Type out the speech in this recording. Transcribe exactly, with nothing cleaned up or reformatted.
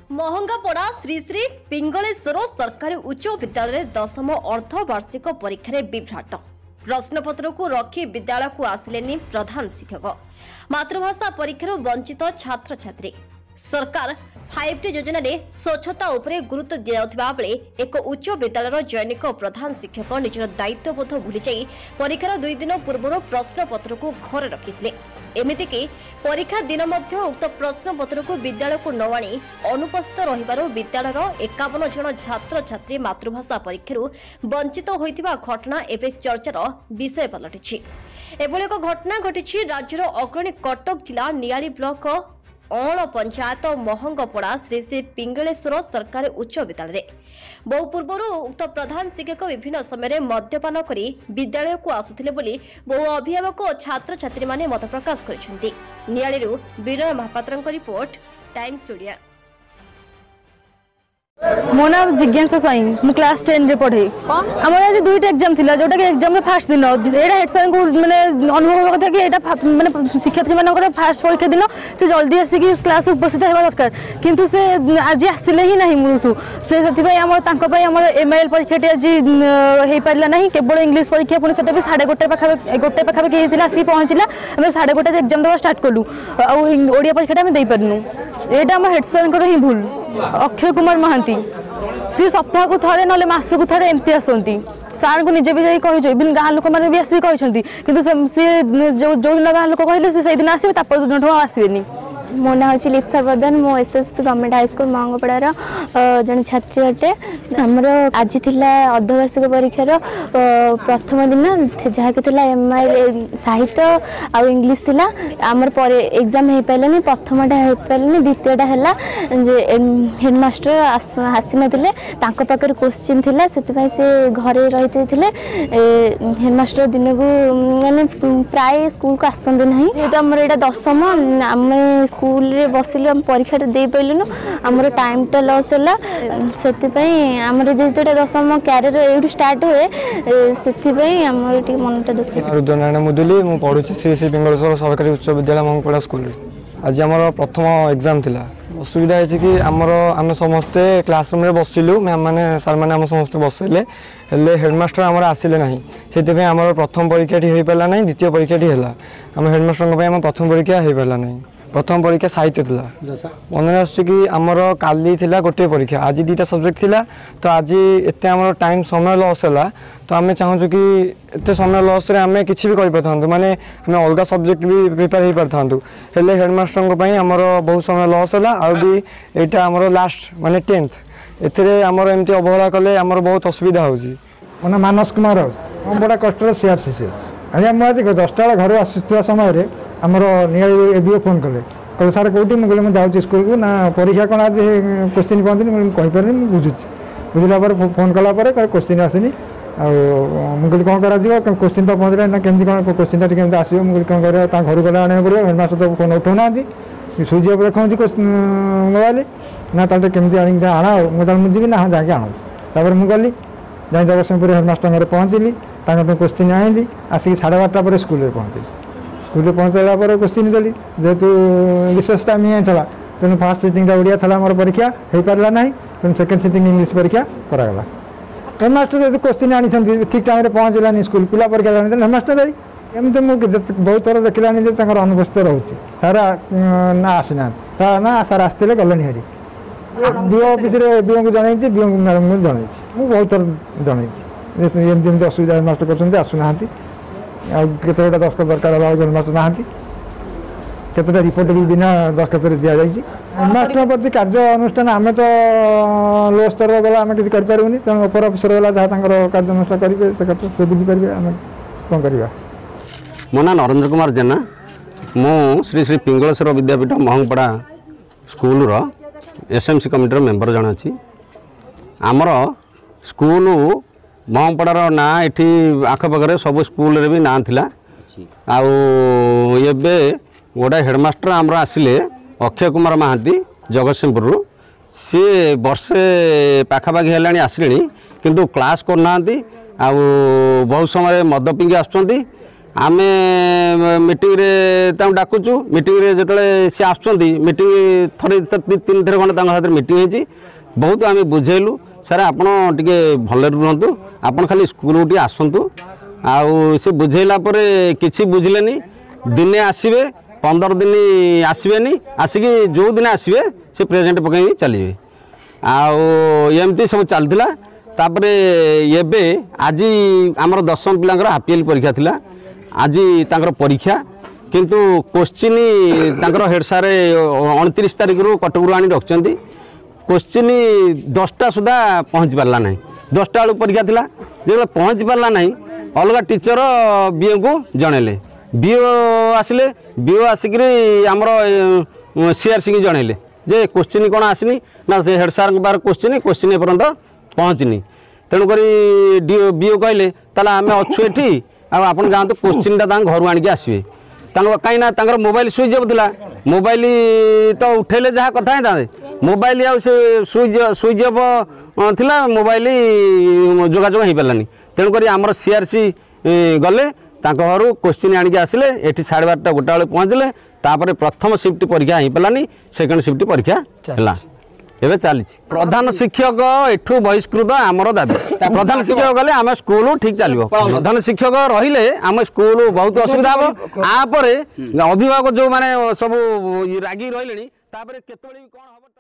महंगापड़ा श्री श्री पिंगलेश्वर सरकारी उच्च विद्यालय दशम अर्धवार्षिक परीक्षा विभ्राट प्रश्नपत्र को रखी विद्यालय को आसिलेनी प्रधान शिक्षक मातृभाषा परीक्षार वंचित छात्र छात्री सरकार फाइव टी योजना स्वच्छता उपरे गुरुत्व दिया बेले एक उच्च विद्यालय जैनिक प्रधान शिक्षक निजर दायित्वबोध भूली जाई परीक्षार दुई दिन पूर्व प्रश्नपत्र को घर रखिथिले। एमितिकी परीक्षा दिन मध्य उक्त प्रश्नपत्र को विद्यालय को न आनी अनुपस्थित रहिबार विद्यालयर एकावन जन छात्र छात्री मातृभाषा परीक्षार वंचित होइतिबा घटना एवं चर्चार विषय पलटिछि। एभली एक घटना घटी राज्यर अग्रणी कटक जिला नियाली ब्लॉक अण पंचायत महंगपड़ा श्री श्री पिंगलेश्वर सरकारी उच्च विद्यालय बहु पूर्व उक्त प्रधान शिक्षक विभिन्न समय मद्यपान करी विद्यालय को आसुथिले बोली बहु अभिभावक और छात्र छात्री माने मत प्रकाश करिसेंती। नियालीरू विनय महापात्रଙ୍କ रिपोर्ट टाइम्स ओडिया। मो नाम जिज्ञासा साई मु क्लास टेन रे पढ़े हमर आज दुईटा एग्जाम थिला जोटा के एग्जाम में फर्स्ट दिन एटा हेड सर को माने अनुभव कथा कि एटा माने शिक्षार्थी मानकर फर्स्ट परीक्षा दिन से जल्दी आसी कि क्लास उपस्थित हेबा दरकार किंतु से आज आसिले ही नहीं मुसु से सति भाई हमर तांको भाई हमर एमआईएल परीक्षा आज हेई पारला नहीं केवल इंग्लिश परीक्षा पुनी सेटा भी साढ़े गोटे पाखा गोटे पाखा के हिला आसी पहुंचला हम साढ़े गोटे एग्जाम देबा स्टार्ट करलु आ ओडिया परीक्षा हम देई परनु एटा हम हेड सर को ही भूल अक्षय कुमार महांती सी सप्ताह को थरे ना मस को थरे एमती आसती सार को निजे भी जाई कहि इवन गाँ लोक मैंने भी आसिक कहते किंतु सी जो जो दिन गाँ लोक कहले से दिन आसवे तापर दिन आसबेनी। मो ना हूँ लिप्सा प्रधान मो एसएसपी गवर्नमेंट हाईस्कूल महंगपड़ार जन छात्री अटे आमर आज थिला अर्धवार्षिक परीक्षार प्रथम दिन जहाँकि एमआईएल साहित्य आ इंग्लिश थिला आमर पर एग्जाम हो पारानी प्रथमटा हो पारानी द्वितीयटा है जे हेडमास्टर आसी नथिले तांको पाखरे क्वेश्चन थिला से घरे रही थे हेडमास्टर दिन को माने प्राय स्कूल को आसते ना जेहेतु आमर यहाँ दशम आम स्कूल रे बसिलु हम परीक्षा दे पाइलुनु हमर टाइम टा लॉस होला सेति पई हमर जेते दशम कैरियर एउ स्टार्ट होए सेति पई हमर टी मनटा दुखी रुद्रनारायण मुदुली मु पढुछि श्री श्री पिंगलेश्वर सरकारी उच्च विद्यालय महंगपड़ा स्कूल। आज हमर प्रथम एग्जाम थिला असुविधा है कि आमर आम समस्ते क्लासरूम रे बसिलु मैम माने सर माने आम समस्ते बसले हेले हेडमास्टर आमर आसिले नहीं सेति आमर प्रथम परीक्षा टी होई पाला नहीं द्वितीय परीक्षा टी हैला आम हेडमास्टर आम प्रथम परीक्षा होई पाला नहीं प्रथम परीक्षा साहित्य थिला मन आसुछि कि आमर काली थिला गोटे परीक्षा आज दुईटा सब्जेक्ट थिला तो आज एते आमर टाइम समय लॉस हैला तो आमे चाहूँ कि एते समय लॉस रे आमे किछि भी करि परथांतु माने आमे अलगा सब्जेक्ट भी प्रिपेयर हे परथांतु हेले हेडमास्टर को पई आमर बहुत समय लॉस हैला आ भी एटा आमर लास्ट माने टेंथ एथरे आमर एमती अवहेला कले आमर बहुत असुविधा होउछि। मना मानस कुमार हम बड़ा कष्ट रे सीआरसीसी आया म आज दसटा घर आसुवा समय रे आमर नियाली एबीओ फोन कले कहे सार कौटी मुझे मुझे जाऊँ स्कूल को ना परीक्षा कौन आज क्वेश्चन कहते कहीपर बुझुची बुझला फोन कलापर क्वेश्चन आसनी मुझे कौन करा क्वेश्चन तो पहुँचला ना केमती कौन क्वेश्चन टा आसो मुझे कौन कर घर गला आने पड़े हेडमास्टर तो फोन उठाऊना सुझी देखा मोबाइल ना ताटे केमती आनी आना मुझे जी ना हाँ जाके आना तापर मुझे गली जाए जगतसिंहपुर हेडमास्टर घर पहुँचली क्वेश्चन आइली आसिक साढ़े बारटा पर स्कूल पहुँचली स्कूल पहुँचला पर क्वेश्चन देली जेहेतु रिसर्च टाइम ही था तेणु फास्ट सिटिंग ओडिया था मोर परीक्षा हो पारा ना तेणु सेकेंड सिटिंग इंग्लिश परीक्षा करागला हेडमास्टर जब क्वेश्चन आनी ठीक टाइम पहुँचलानी स्कूल पिला परीक्षा जानी हेडमास्टर जाई एमती मुझे बहुत थर देखला अनुपस्थित रोचे सारा ना आसीना ना सार आसते गले हरी बीओ ऑफिस बीओ को जन बीओ मैडम को जन बहुत थर जन एमती असुविधा हेडमास्टर कर आसुना केतोटा दस्खत दरकार हेडमास्टर ना केतोटा रिपोर्ट भी बिना दस्खत दि जाए हेडमास्टर प्रति कार्य अनुष्ठान आम तो लो स्तर गला आम किसी करें तेणु अपर अफिसर गला जहाँ कार्य अनुष्ठान करेंगे से कथा से बुझीपारे आम कौन करवा। मो ना नरेंद्र कुमार जेना मु श्री श्री पिंगलेश्वर विद्यापीठ महंगपड़ा स्कूल एसएमसी कमिटर मेंबर जन अच्छी आमर स्कूल महंगपड़ार ना ये आखपाखे सब स्कूल रे भी ना थिला आबे गोटे हेडमास्टर आमर आसिले अक्षय कुमार महांती जगतसिंहपुर सी वर्षे पाखापाखि है आसिले किंतु क्लास करना बहुत समय मद पिंगी आसुँच आम मीटिंग डाकुचु मीटिंग जो सी आसुँच थे तीन थर खंडे हाथ मीटिंग होती बहुत आम बुझेलु सर आपड़ टे भल रुहतु आपड़ खाली स्कूल टे आसतु आउ से बुझेला कि बुझिले दिने आसवे पंदर दिन आसबेनि आसिकी जो दिन आसवे से प्रेजेंट पकई चलिए आमती सब चलता तापर एबे आज आमर दशम पिलांकर हाफिएल परीक्षा थिला आज तांकर परीक्षा किंतु क्वेश्चन तांकर हेड सार उनतीस तारिख रु कटक आनी रखिंट क्वेश्चन दसटा सुधा पहुँची पारा ना दसटा बेलू परीक्षा थिला जो पहुँची पारा ना अलग टीचर बीओ को जनइले बीओ आसिले बीओ आसिक आमर सीआरसी की जनइले जे क्वेश्चन कौन आसनी ना से हेड सार बार क्वेश्चन क्वेश्चन एपर्यंत पहुँचनी तेणुक बीओ कहले ताला आम अच्छु एठी आप जातु क्वेश्चन टा घर आणिक आसवे कहीं मोबाइल स्विच अफ था मोबाइल तो उठेले जहाँ कथा ही मोबाइल आ स्विच स्विच अफ थिला मोबाइल जोगाजोग हो पारानी तेणुक आमर सीआरसी गले घर क्वेश्चन आणिक आसिले एटी साढ़े बारटा गोटा बेले पहुँचले तापर प्रथम शिफ्ट परीक्षा हो पारानी सेकेंड शिफ्ट परीक्षा है एवं चली प्रधान शिक्षक एठू बहिष्कृत आमर दाबी प्रधान शिक्षक गले आम स्कूल ठीक चलो प्रधान शिक्षक रहिले आम स्कूल बहुत असुविधा हम आपर अभिभावक जो माने सब रागी रही कौन हम।